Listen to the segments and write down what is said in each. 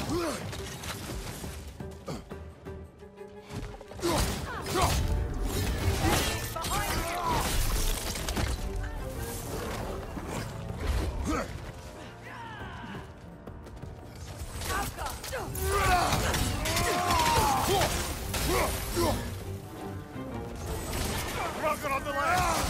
Rocket on the left!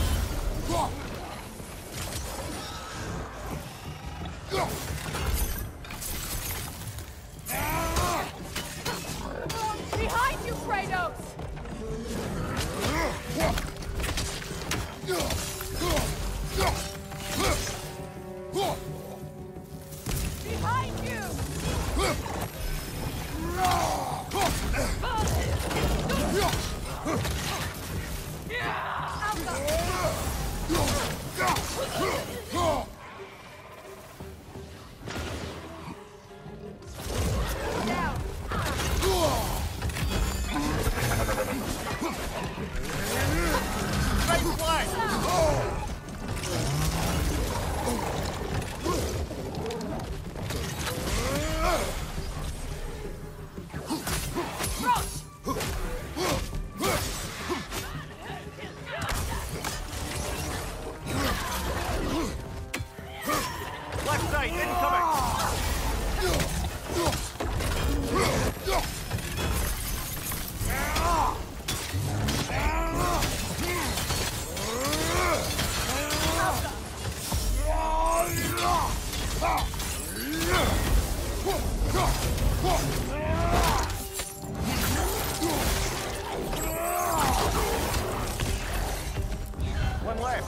Behind you, Kratos! Behind you! Down! Straight flag! Left side, incoming! One left.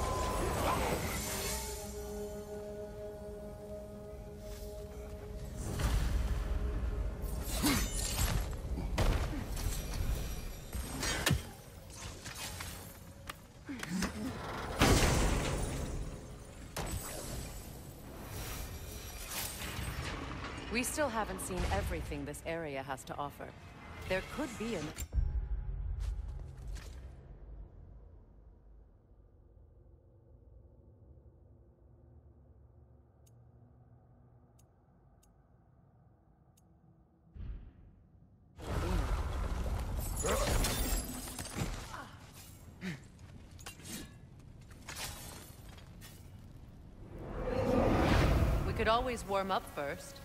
We still haven't seen everything this area has to offer. There could be an... We could always warm up first.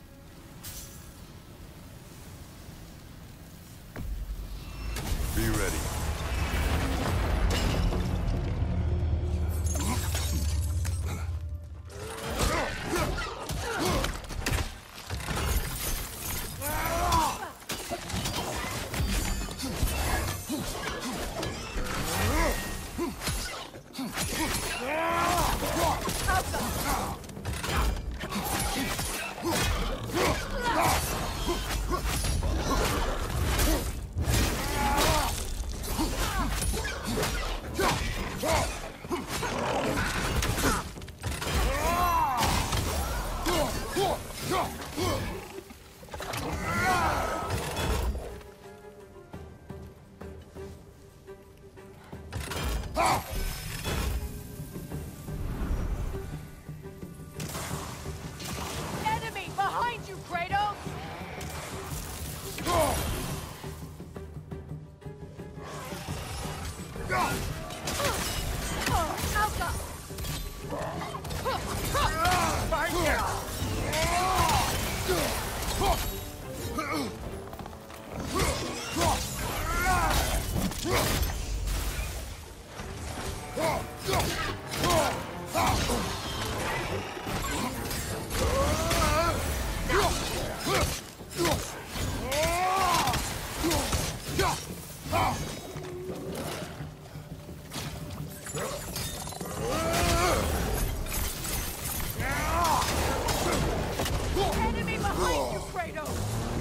Be ready. Enemy behind you, Kratos! Enemy behind you, Kratos!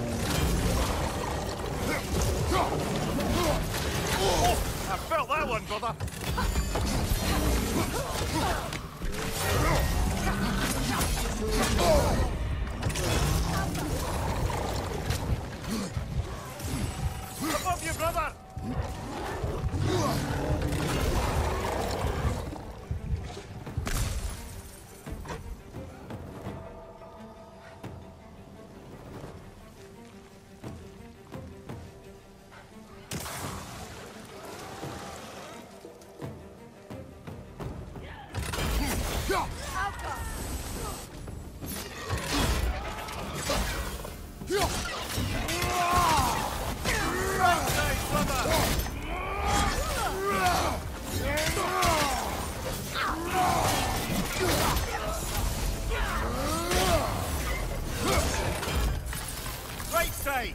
I felt that one, brother! Above you, brother! Right side!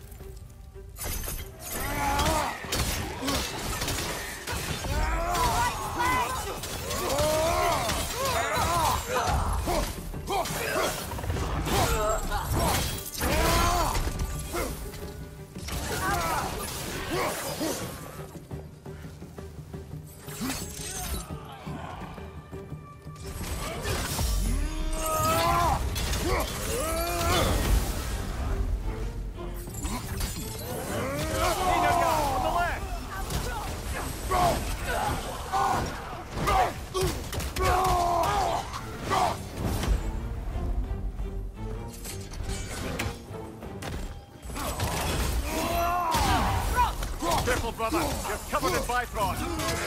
Careful, brother. You're covered in Bifrost.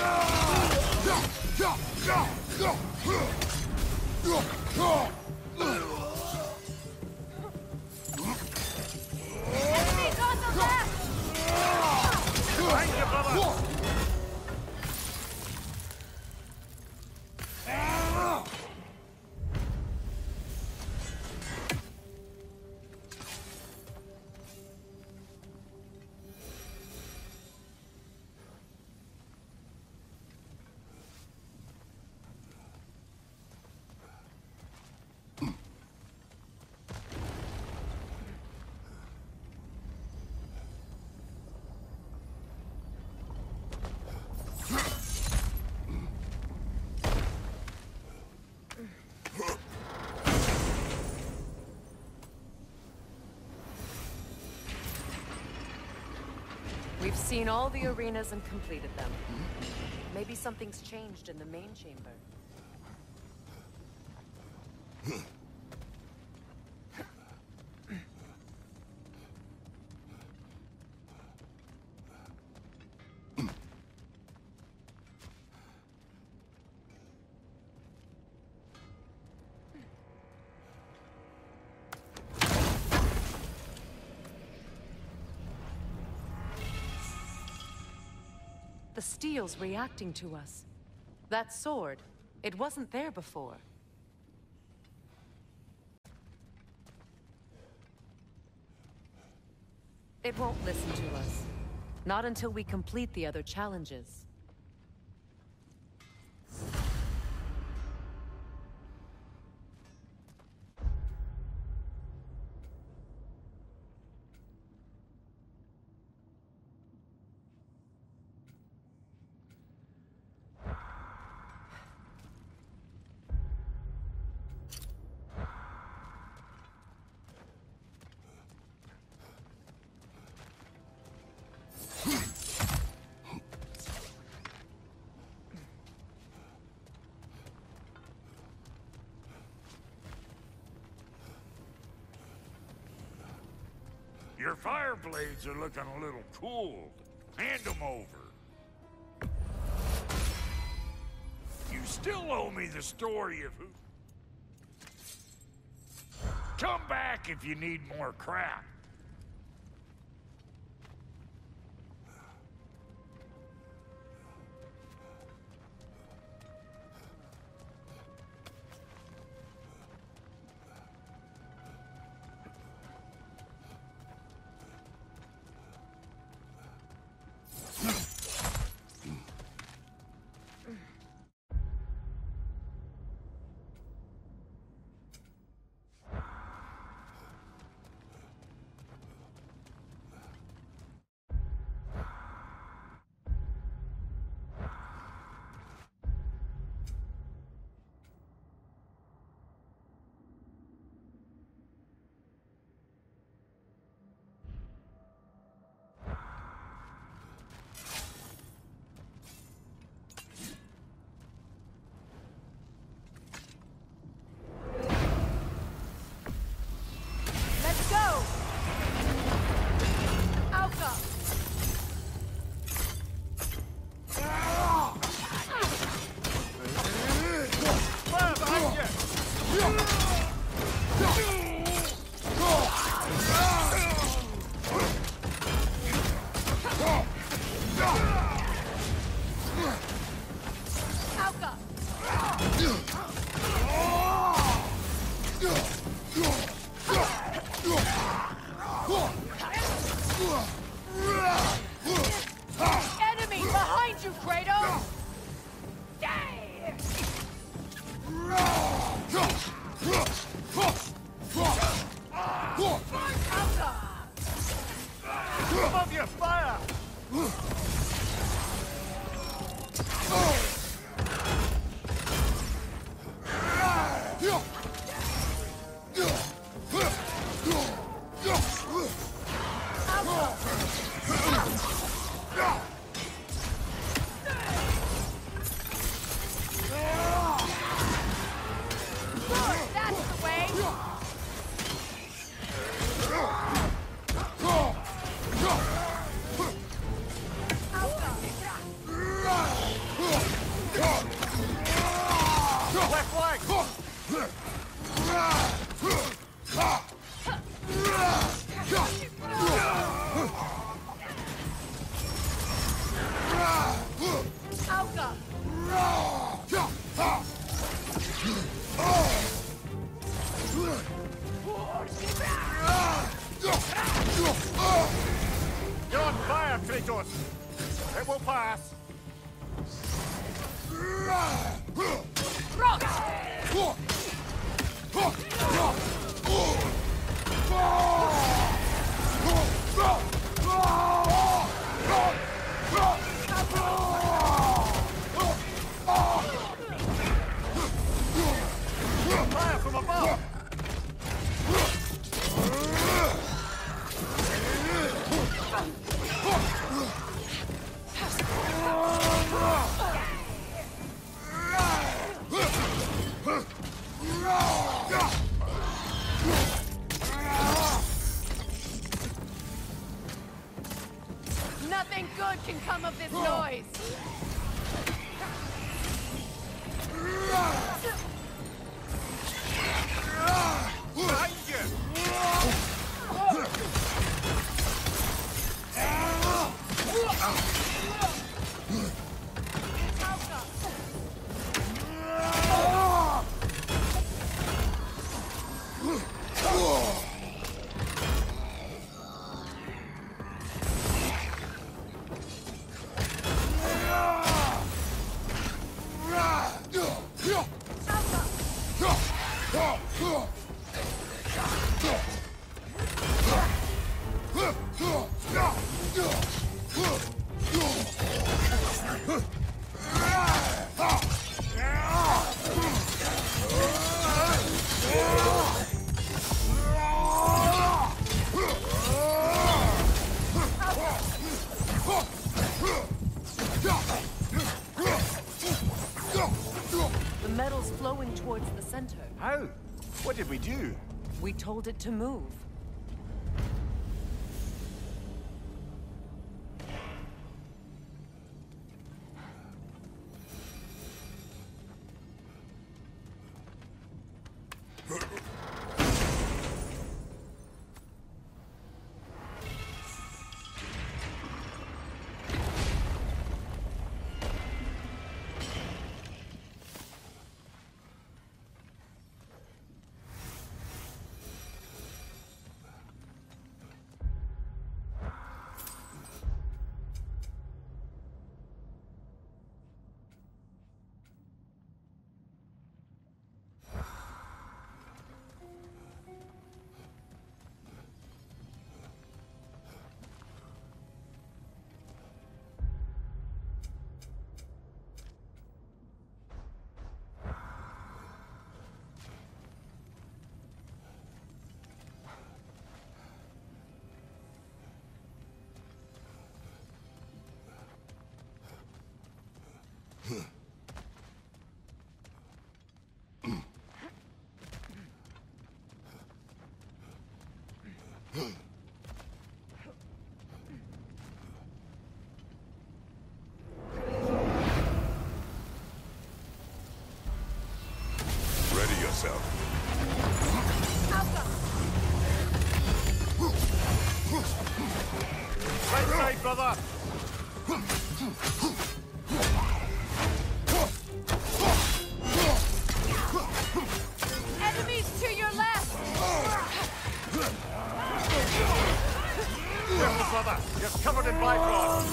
Enemies on the left! Behind you, brother. We've seen all the arenas and completed them. Maybe something's changed in the main chamber. The steel's reacting to us. That sword, it wasn't there before. It won't listen to us. Not until we complete the other challenges. Your fire blades are looking a little cooled. Hand them over. You still owe me the story of who... Come back if you need more crap. Alka! You're on fire, Kratos! It will pass! Fire from above! Nothing good can come of this noise! Behind you! The metal's flowing towards the center. How? What did we do? We told it to move. Ready yourself. Right side, brother! Enemies to your left! Careful, brother! You're covered in bifrost!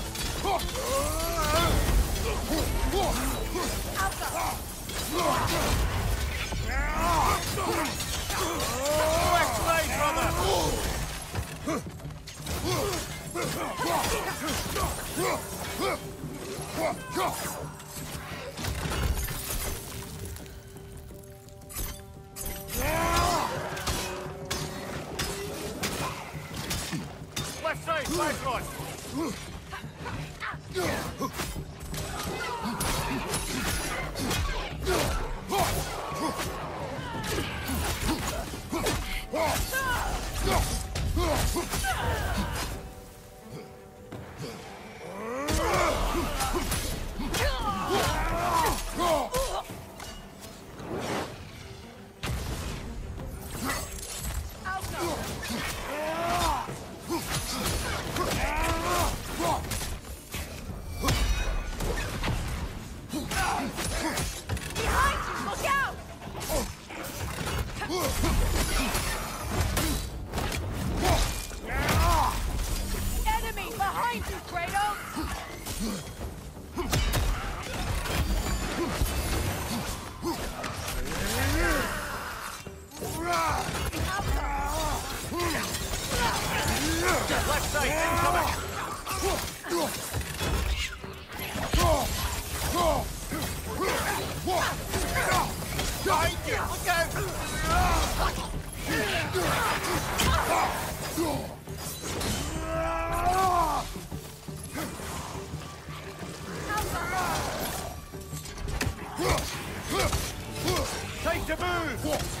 Quick blade, brother! Left side, bifrost! Behind you! Look out! Time to move!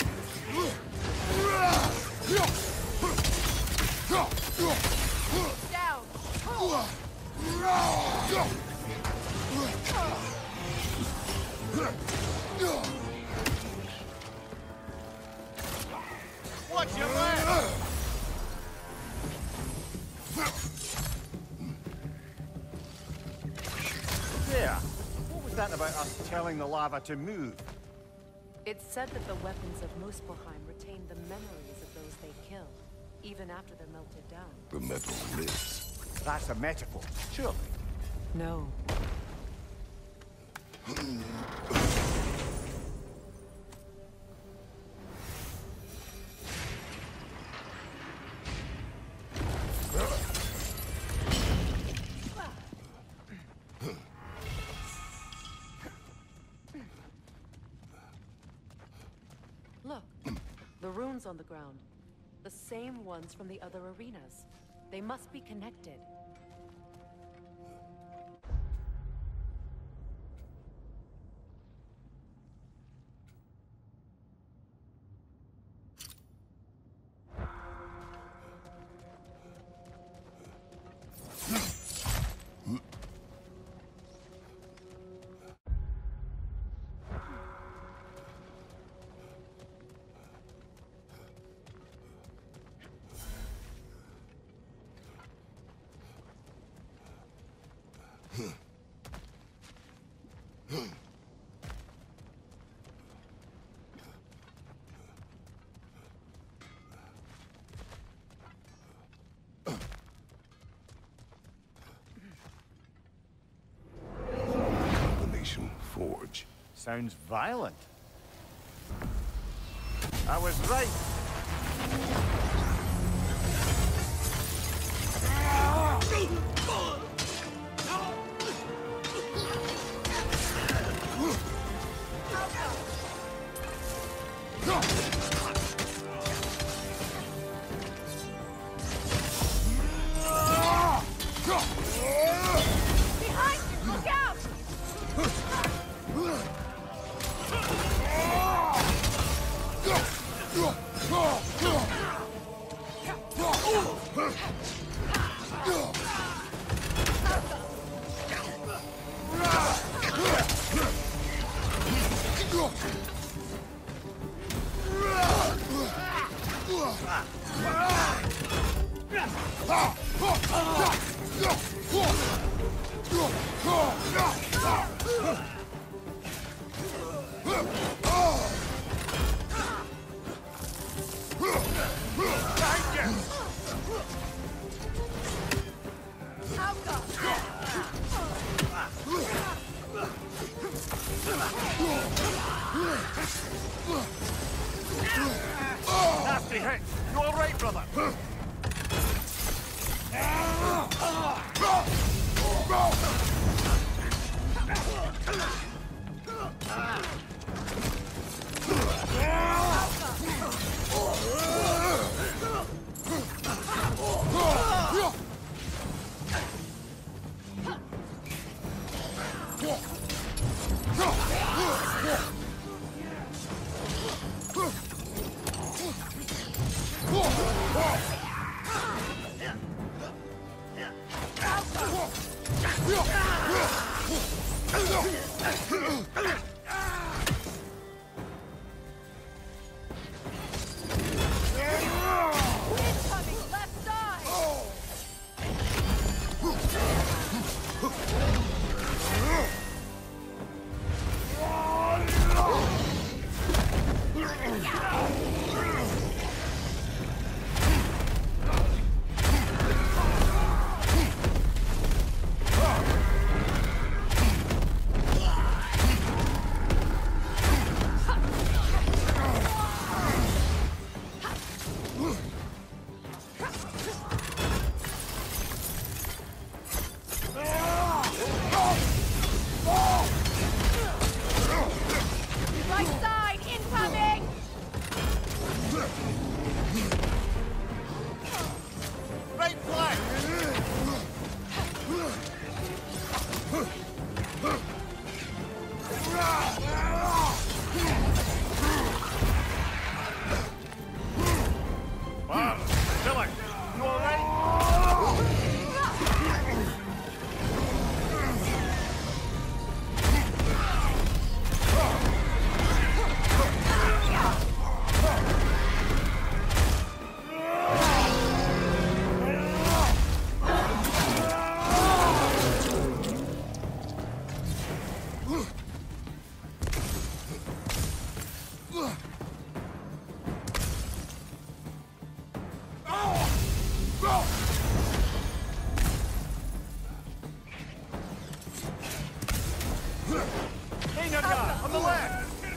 Watch your left! There. What was that about us telling the lava to move? It's said that the weapons of Musphelheim retain the memories of those they kill, even after they're melted down. The metal lives. That's a metaphor, surely. No. Look, the runes on the ground. The same ones from the other arenas. They must be connected. Forge. Sounds violent. I was right. Behind you! Look out! Nasty hit. You all right, brother? Incoming left side! Right side! On the left!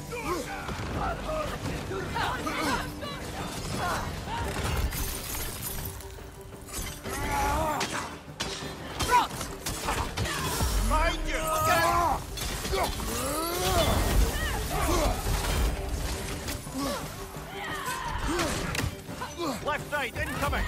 Behind you! Left side, incoming!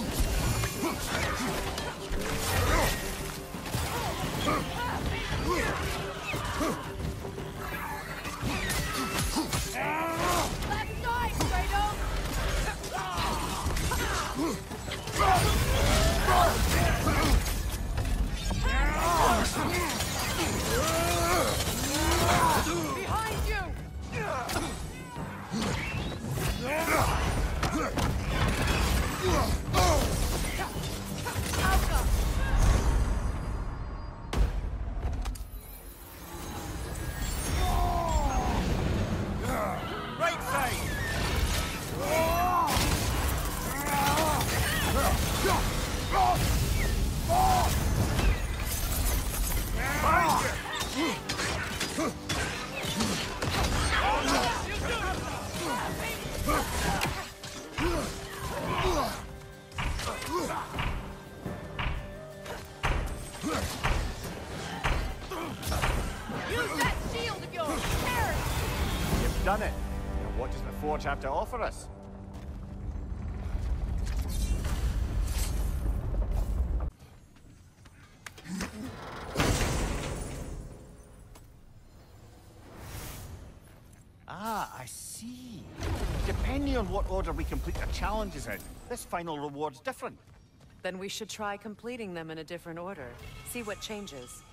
Left side, Kratos! Behind you! Alka! Right side! Behind you! Use that shield of yours! Carry! You've done it. Now what does the Forge have to offer us? Ah, I see. Depending on what order we complete the challenges in, this final reward's different. Then we should try completing them in a different order. See what changes.